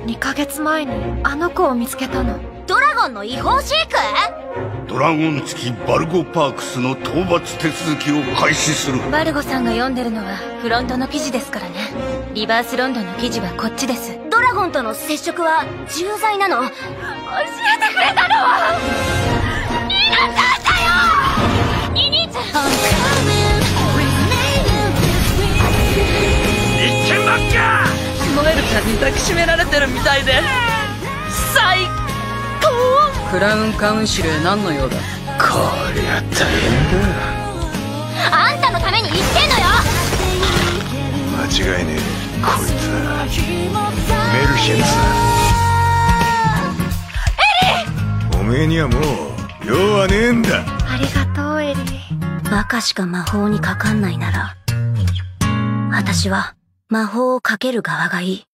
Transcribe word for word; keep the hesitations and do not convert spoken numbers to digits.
にかげつまえにあの子を見つけたの。 ドラゴンの違法飼育？ ドラゴン付きバルゴパークスの討伐手続きを開始する。 バルゴさんが読んでるのはフロントの記事ですからね。リバースロンドの記事はこっちです。 ドラゴンとの接触は重罪なの？教えてくれたのはニナちゃんだよ！ニニちゃん。 一件ばっか！ ノエルちゃんに抱きしめられてるみたいで最高！クラウンカウンシルへ何の用だ？ こりゃ大変だ。 あんたのために言ってんのよ！ 間違いねえ、こいつはメルシェンズだ。エリー！おめえにはもう用はねえんだ。 ありがとうエリー。 バカしか魔法にかかんないなら私は魔法をかける側がいい。